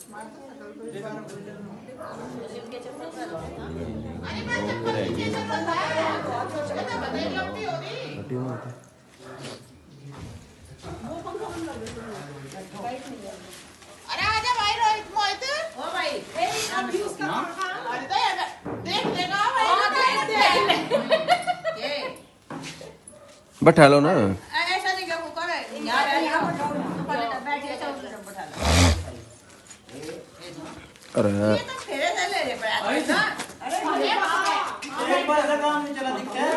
अरे आजा भाई रोहित मोहित। ओ भाई अभी उसका अरे तो देख लेगा भाई। बैठा लो ना। ऐसा नहीं क्या कुकर है यार यहाँ बैठिए तो बैठा लो। अरे ये तो फेरे से ले ले पड़ा अरे एक बार ऐसा काम नहीं चला दिखता है।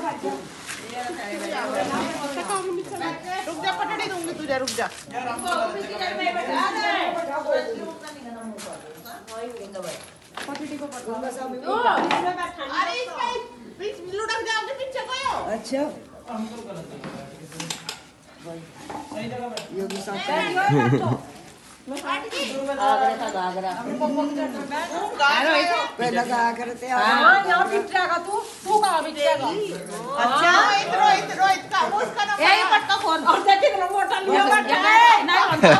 रुक जा पटड़ी दूंगी तुझे रुक जा। अरे लुढ़क जाओगे पीछे को। अच्छा योगी साहब आगरा पहले कहा करते यहाँ बिछेगा तू कहाँ बिछेगा। अच्छा रोहित रोहित का उसका नाम ये पटका खोल और देखिए ना मोटा लिया बटन नहीं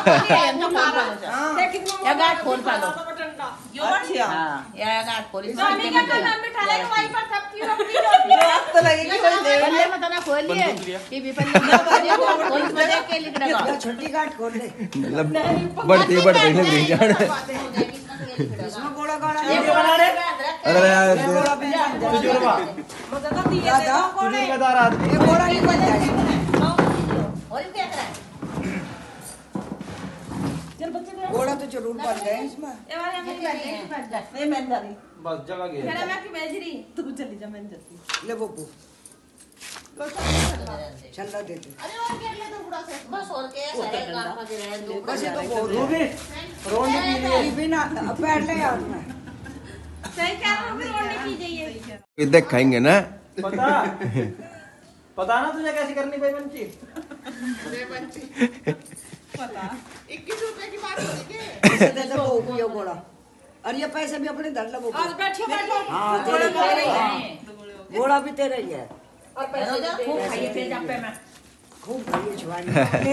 ये गाठ खोल पा लो अच्छा हां ये गाठ खोल स्वामी का नाम बिठा ले वहीं पर सब की रखी तो लगेगी कोई ले पल्ले में तना खोल लिए टीवी पल्ले में खोल में देख के लिख रहा छोटी गांठ खोल ले मतलब बढ़ते नहीं जान। इसमें गोड़ा गोड़ा ये बना रहे अरे यार तुजुर्बा तुजुर्बादार आदमी। ये गोड़ा नहीं बन जाएगा और क्या कर रहा है गोड़ा तो जरूर बन जाए इसमें ये वाले हमें नहीं मेहंदी बस जगह गया। मेरा मैं की मेजरी तू चली जा मैं जाती ले बब्बू चला दे दे अरे और क्या ले दो बुढ़ा से बस और क्या सारे काम के रहे दो बस ये तो बहुत रूबी रोने के लिए बिना पैर ले यार मैं सही क्या रूबी रोने की जाइए ये देख खाएंगे ना। पता ना तुझे कैसे करनी भाई बंची। अरे बच्ची पता 21 रुपए की बात होती है पैसे दे दे बब्बू ये गोड़ा और ये पैसे भी अपने धर ले बब्बू आज बैठो बैठो हाँ तेरे गोड़ा भी तेरा ही है और पैसे खूब खाइए फिर जब पे मैं खूब खाइए छुआनी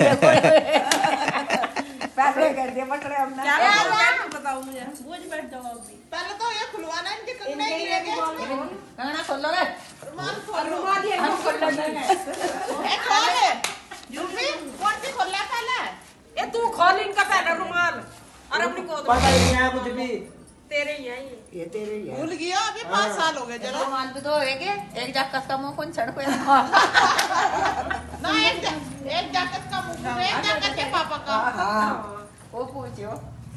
पैसे कर दिए बटरे हमने क्या बताओ मुझे बोझ बैठ जाओ अभी पहले तो ये खुलवाना इनके कंगने गिरेंगे कंगना खोल लो रे रुमाल खोल ये खोल लो ए खोल यूपी कौन सी खोल ले पहले ये तू खोल इनका पहले रुमाल और अपनी को पता ही नहीं है कुछ भी। तेरे ही है ये तेरे ही है भूल गया अभी 5 साल हो गए चलो रुमाल भी तो एक जैकेट का मुंह कौन छड़ पे ना एक जैकेट का मुंह एक जैकेट के पापा का हाँ वो पूछो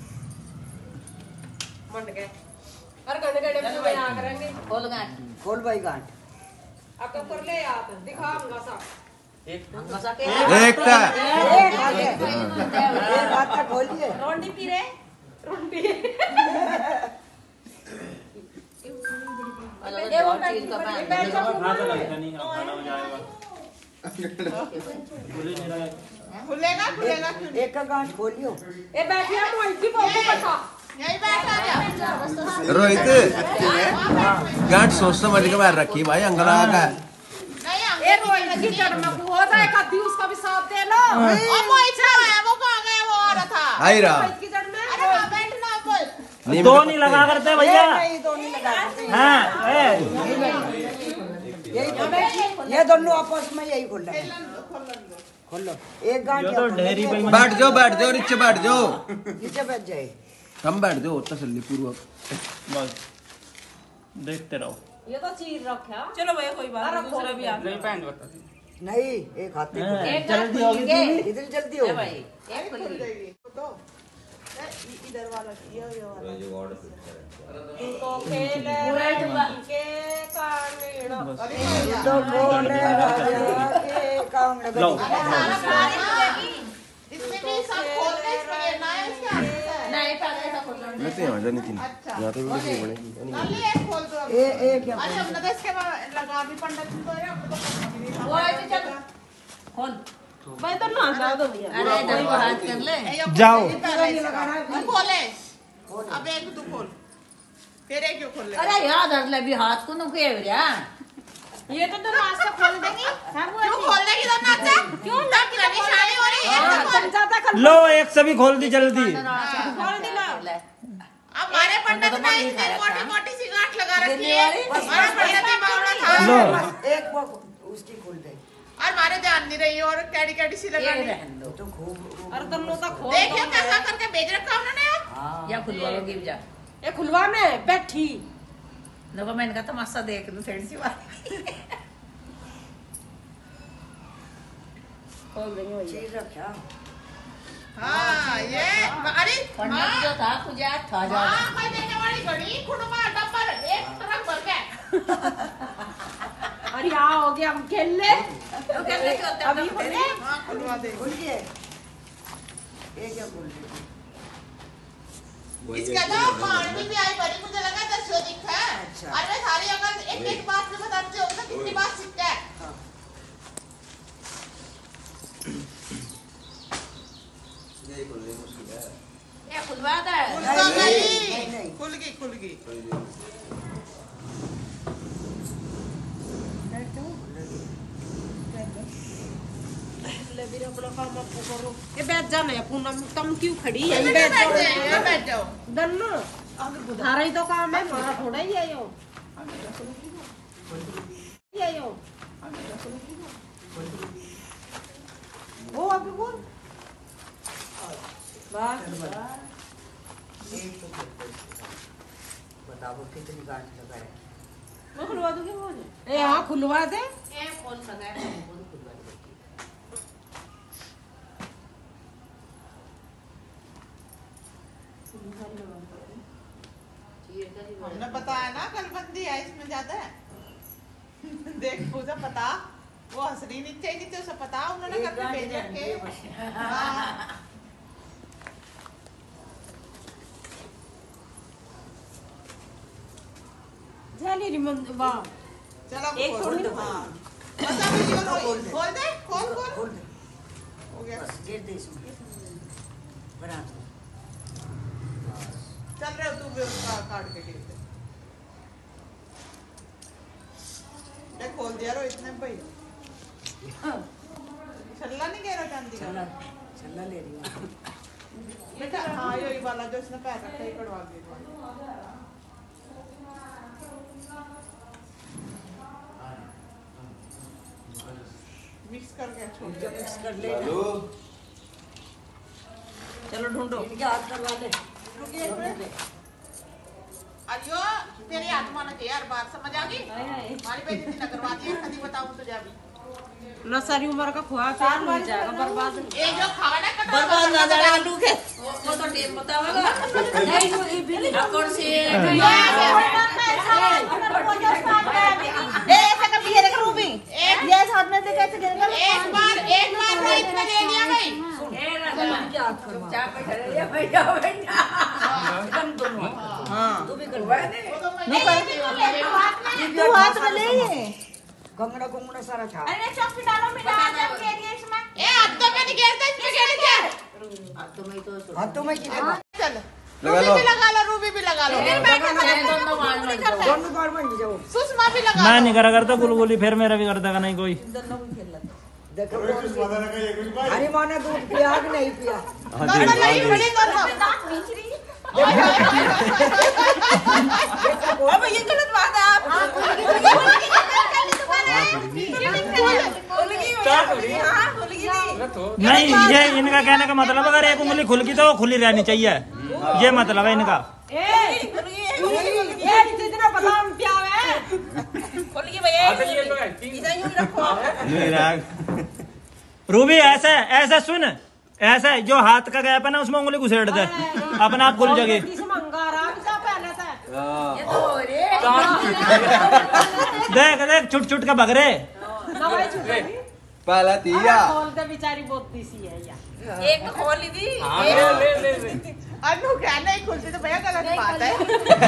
मंड गए और गड़े गड़े में आ करेंगे खोल गांठ खोल भाई गांठ अब तो कर ले यार दिखाऊंगा सब एक हाथ का खोलिए रोंडी पी रे रोंडी खुलेगा खुलेगा एक का गांठ खोलियो ए बैठिए मोहित जी बोल बैठा यही बैठा जा रोहित गांठ सोच समझ के बाहर रखी भाई अंगला का ए रोहित जी जन्म हुआ था एक आदमी उसका भी साथ दे लो और मोहित है वो कहां गया वो आ रहा था आई रहा मोहित की जन्म अरे बैठना बोल दो नहीं लगा करते भैया। नहीं दो नहीं लगा करते हाँ यही ये दोनों आपस में यही खोल रहे खोल लो एक गांठ तो ढेरी पे बैठ जाओ नीचे बैठ जाओ नीचे बैठ जाए हम बैठ जाओ तसल्ली पूर्वक बस देखते रहो। ये तो चीर रखा चलो भैया कोई बात नहीं भी आप नहीं एक हाथ में जल्दी होगी इधर जल्दी हो भाई एक खुल जाएगी तो इधर वाला ये वाला तो खेले के कांगड़ा तो बोले राजा के कांगड़ा इसमें भी सब खोल के इसमें ये ना है इसका नहीं पहले ऐसा खोल लो लेते हैं आजा नितिन यहाँ तो वीडियो बनेगी अरे एक खोल दो एक क्या अच्छा अपना देश के लगा भी पंडित को है आपको वो है चल खोल भाई तो ना जा दो भैया अरे इधर को हाथ कर ले जाओ खोले अब एक तू खोल फिर एक क्यों खोल ले अरे यार धर ले भी हाथ को नु के रे ये तो नाच से खोल देंगी क्यों खोल देगी तो नाच से क्यों नाच की निशानी हो रही है लो एक सभी खोल दी जल्दी। खोल दी लो हमारे पंडित ने इतनी मोटी-मोटी सी गांठ लगा रखी है। हमारा पंडित ही बावड़ा था। एक वो उसकी खुल गई और हमारे ध्यान नहीं रही और कैडी सी लगा रही। तो खूब अरे दोनों का खोल देखिए कैसा करके भेज रखा उन्होंने। या खुलवा लो गिव जा ये खुलवा में बैठी देखो मैं इनका तमाशा देख लूं थोड़ी सी बात खोल देंगे भैया चीज रखा हाँ ये अरे पंडित जो था खुजा था जा हाँ मैं देने वाली घड़ी खुड़मा डब्बर एक तरफ भर के। अरे यहाँ हो गया हम खेल ले तो कहते हैं अभी खोले हाँ खुलवा दे। खुल गए एक क्या खुल गई इसका तो पानी भी आई बड़ी मुझे लगा 10 दिखा है। अच्छा। और मैं सारी अगर एक बात में बताती हूँ तो कितनी बात सीखता है। ये खुलवा दे खुल गई। ले भी अपना काम आपको करो ये बैठ जाना है पूनम तुम क्यों खड़ी है ये बैठ जाओ। दन्नो थारा ही तो काम है हमारा थोड़ा ही है यो वो अभी बोल बताओ कितनी गांठ लगा है मैं खुलवा दूंगी वो ए हाँ खुलवा दे ये कौन सा है खुलवा दे हमने बताया ना कल बंदी है इसमें ज्यादा है। देख पूजा पता वो हंसरी नीचे उसे पता उन्होंने करके भेज रखे। हाँ। जाली रिमन वाह चलो एक खोल थोड़ी दो। हाँ बस अभी जो खोल दे खोल खोल दे हो गया। बस गिर दे इसमें बना दो चल रहे हो तू भी उसका काट के गिर दे। ये खोल दिया रो इतने भाई छल्ला नहीं कह रहा चांदी का छल्ला ले रही हूँ बेटा। हाँ यही वाला जो इसने पैर रखा है कड़वा के मिक्स करके छोड़ दे। मिक्स कर ले चलो ढूंढो इनके हाथ करवा ले अरियो तेरी आत्मा न के यार बात समझ आ गई। हमारी बेइज्जती न करवा दी कभी बताऊं तुझे अभी ना सारी उम्र का खुआ चार हो जाएगा बर्बाद ये जो खाना कटा बर्बाद ना जाए आलू के वो तो टेप बतावेगा नहीं कौन सी ऐसे कभी ये देखो रूबी ये हाथ में से कैसे गिरेगा। एक बार रोहित ने ले लिया भाई। ए राजा चाप पे खड़े या बैठा एकदम दोनों हाँ तू भी करवा दे तू हाथ में ले ये गंगड़ा गुंगड़ा सारा था अरे चौकी डालो मिला दे के दिए इसमें। ए हाथ तो में नहीं गिरता इसमें क्या नहीं क्या अब तो मैं तो हाथों में किधर चल लगा लो। रूबी भी लगा लो रूबी भी लगा लो दोनों बार बन जाओ सुषमा भी लगा मैं लो। नहीं करा करता गुलगुली फिर मेरा भी कर देगा नहीं कोई देखो हरी माँ ने दूध पिया कि नहीं पिया दोनों नहीं बड़ी दोनों। अब ये गलत बात है आप नहीं ये इनका कहने का मतलब अगर एक उंगली खुल गई तो वो खुली रहनी चाहिए ये मतलब है इनका जितना बादाम प्याव है खोल के भैया इधर यूं रखो। नहीं राग रूबी ऐसा ऐसा सुन ऐसा है जो हाथ का गैप है ना उसमें उंगली घुसेड़ दे अपने आप खुल जाएगी देख देख छुट छुट के भग रहे पहला तिया बेचारी बहुत सी है एक खोली थी अनु क्या नहीं खुलती तो भैया गलत बात है।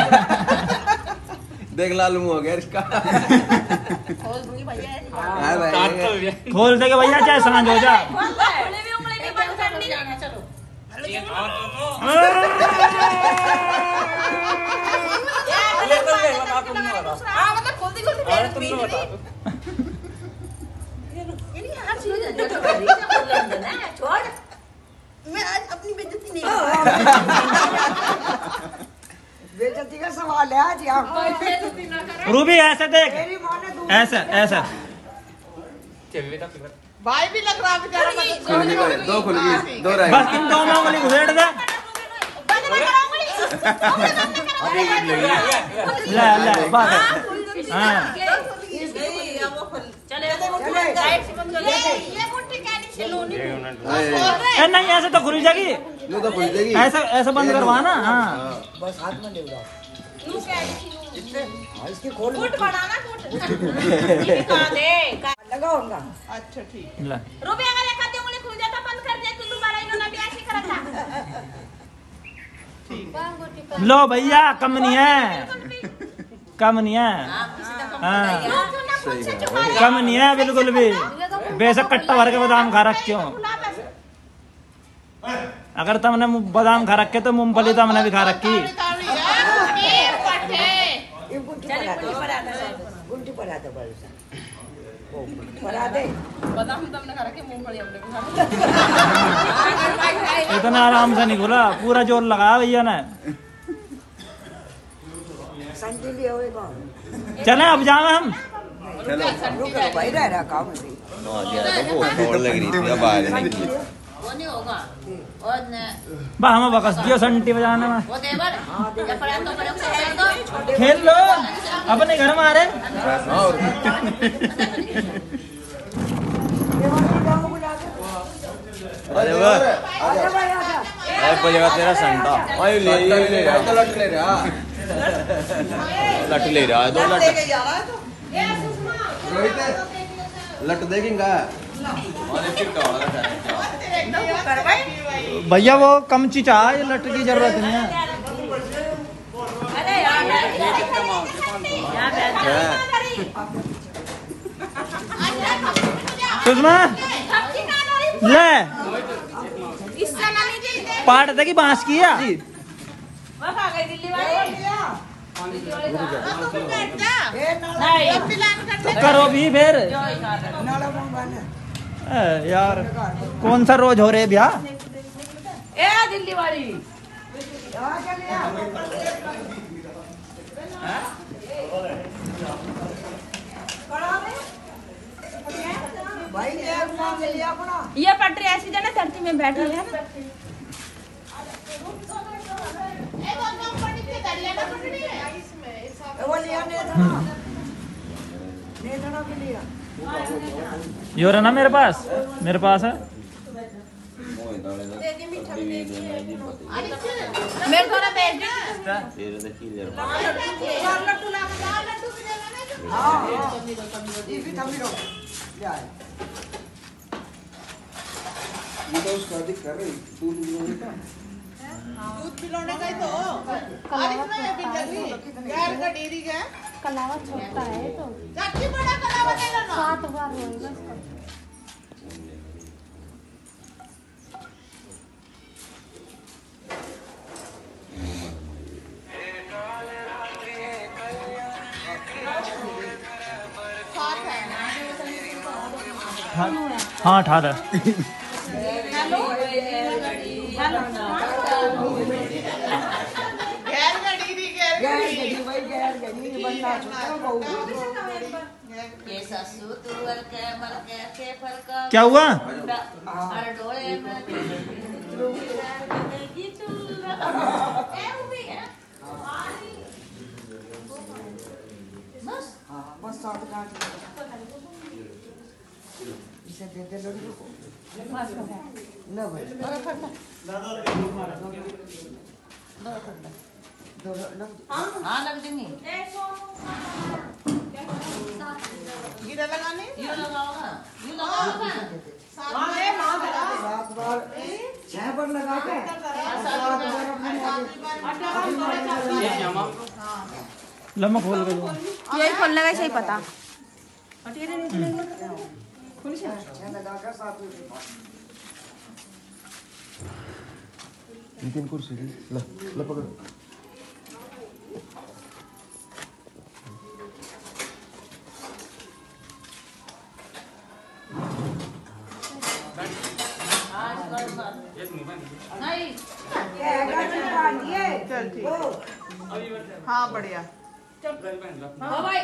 देख लालू हो गया इसका खोल दूंगी भैया। हाँ भाई खोल दे के भैया चाहे सांझ हो जा उंगली भी बंद करनी जाना चलो। हाँ मतलब खोलती छोड़ मैं आज अपनी बेइज्जती नहीं गलती का सवाल है आज यहाँ। रूबी ऐसे देख, मेरी माँ ने दूध ऐसा ऐसा भाई भी लग रहा बेचारा खुल गई, दो खुल गई, दो रह बस इन दोनों उंगली घुसेड़ दे। ले ले बात है। हाँ ए, नहीं ऐसे तो खुल जाएगी, गई, तो खुल जाएगी। ऐसा ऐसा बंद करवाना। हाँ बस हाथ में ले जाओ। इसकी खोल लगा होगा। अच्छा ठीक। ले रूबी अगर एक आधी उंगली खुल जाता बंद कर दे तू दोबारा इन्होंने भी ऐसे करा था। लो भैया, कम नहीं है, कम नहीं है। हाँ कम नहीं है बिल्कुल भी। बेशक कट्टा भर के बादाम खा रखे हो, अगर तुमने बादाम खा रखे तो मूंगफली तो हमने भी खा रखी। गुंटी पर आता पढ़ा दे। बादाम तुमने खा रखे, मूंगफली हमने भी खा रखी। इतना आराम से नहीं खुला, पूरा जोर लगाया भैया ने। चले अब जावे हम। भाई रह काम और लग रही थी, अब आ रही। वो नहीं होगा। और बा हमें बकस दियो संटी बजाने में। वो देवर या पड़ा तो बड़े से खेल दो। खेल लो अपने घर में आ रहे। अरे वाह, जगह तेरा संटा ले रहा, लट ले रहा है, दो लट लट देखेंगा। भैया वो कम चीज आ, ये लट की जरूरत नहीं है। अरे यार सुषमा ले इससे ना नहीं जीते। पाट दे की बांस की है। वो खा गई दिल्ली वाली। तो करो भी फिर। यार कौन सा रोज हो रहे ब्याह। ए दिल्ली वाली ये पटरी ऐसी जाना धरती में बैठी है। यो रहा ना मेरे पास है। मेरे को ना भेज दूध पिलाने का ही तो। और इसमें गैर का डेयरी का कलावा छोटा है तो चाची बड़ा कलावा दे लो ना। 7 बार होएगा इसका। हाँ 18। हेलो हेलो गैर का डेयरी ये ससु तुअर के मल के फरका क्या हुआ। हर डोले में की तू ए उभी है बस बस 7 गांठ इसे दे दे लड़की को। ना भाई हाँ लग देंगे गिरा लगाने यू लगाओगा 7 बार 6 बार लगा के 7 बार लम्बा खोल गई। यही खोलने का सही पता। लगा कर 7 तीन कुर्सी ले पकड़। आज नहीं चल ठीक। हाँ बढ़िया। हाँ भाई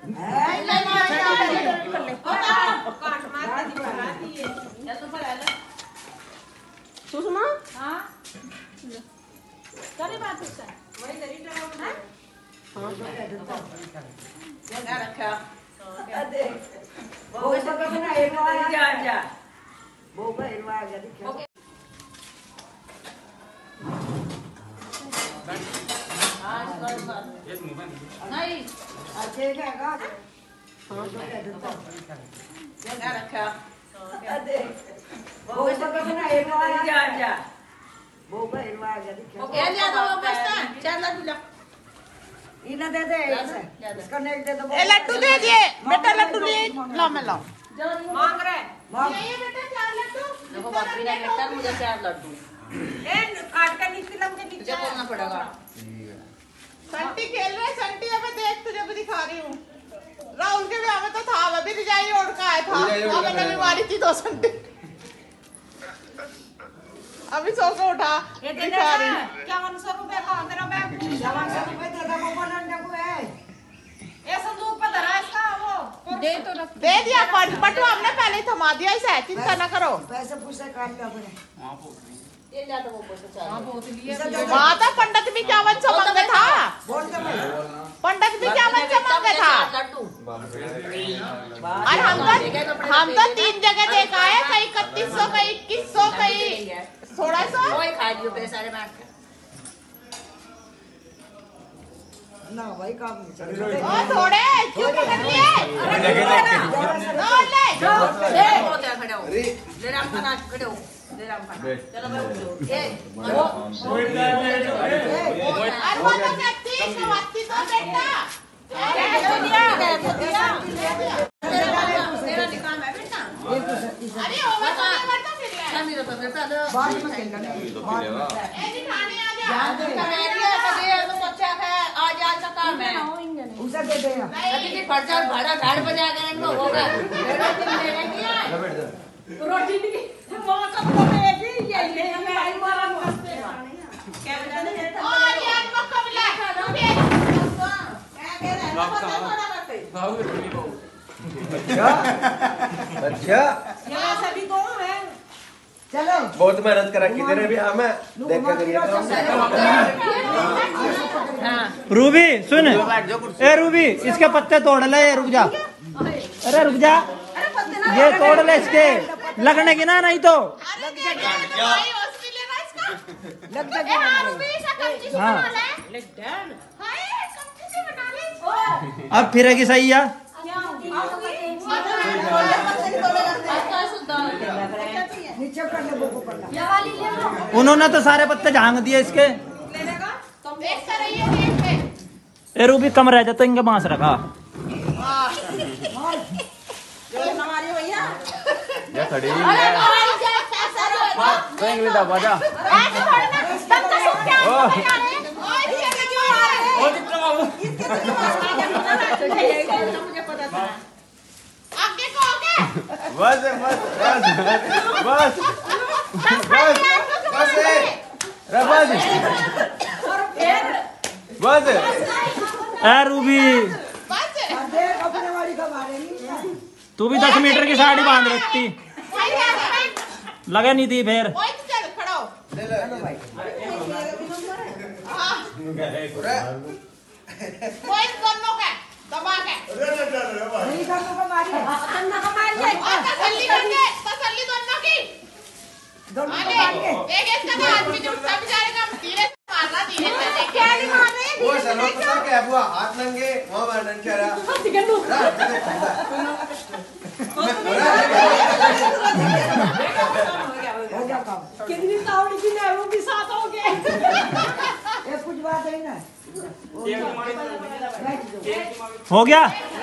सुषमा हाँ चले बात उससे वही दरी क्या रखा जा जा नहीं क्या रखा इन्हें दे दे इसका नेक दे दो ए लड्डू दे दिए बेटा, लड्डू ले लो, मैं लाऊं। मांग रहे देखो बापी ने बेटा मुझे 4 लड्डू ए काट के नीचे लम के नीचे तुझे बोलना पड़ेगा। संटी खेल रहे, संटी अबे देख तुझे भी दिखा रही हूँ। राहुल के ब्याह में तो था, अभी रिजाई ओढ़ का आया था, अब मैंने मारी थी 2 संटी। अभी सो के उठा ये दे दिखा रही हूँ। 5100 रुपए का तेरा बैग 5100 रुपए दे दो बोलन जब है ये संदूक पे धरा इसका वो दे तो रख दे दिया पटू, हमने पहले ही थमा दिया इसे, चिंता न करो। पैसे पूछे काट लिया अपने ये जा तो वो पैसे चाहिए। वहाँ तो पंडित भी 5100 मांगे था, बोल दे भाई पंडित भी 5100 मांगे था। लड्डू और हम तो 3 जगह देखा है, कहीं 3100, कहीं 2100, कहीं 1600। कोई खा लियो पैसे सारे बांट के। ना भाई काम नहीं चल ओ थोड़े क्यों पकड़ लिए? और ले ले वो क्या खड़े हो ले राम खाना खड़े हो ले राम खाना चलो मैं उठो ये वो और वो तो कहती सवाती तो बेटा मेरा निकाल है बेटा अरे ओवर तो नहीं बढ़ता फिर ले कमी तो बेटा बाद में खेलना ए दिखाने आ जा आज आज का काम है उसे दे दे अभी की खर्चा भाड़ा झाड़ बजा कर इनको होगा रोटी की मां का तो बेटी ये हमें आई मारा मस्त क्या बता दे ओ यार मक्का मिला अच्छा ये सभी को है चलो बहुत मेहनत करा की तेरे भी हमें देख के करिए रूबी सुन, ए रूबी इसके पत्ते तोड़ ले, रुक जा, अरे रुक जा, ये तोड़ ले इसके, लगने की ना नहीं तो लग जा हाँ अब फिरेगी सही है। नीचे कर ले वो पड़ना उन्होंने तो सारे पत्ते झांग दिए इसके। ए रूबी कम रह जाता इनके बांस रखा हमारे भैया या खड़ी हुई है तो इंग्लिश दबा जा बस बस बस बस बस बस ए रूबी देख अपने वाली का मारे नहीं तू भी 10 मीटर की साड़ी बांध रखती, लगे नहीं थी फिर। नहीं करने को मारी अन्ना का मार ले दोनों को मार के वो सलो तो क्या हुआ हाथ नंगे वहां मारन चेहरा हो गया काम कितनी तावड़ी की है वो भी साथ हो गए ये कुछ बात है ना हो गया।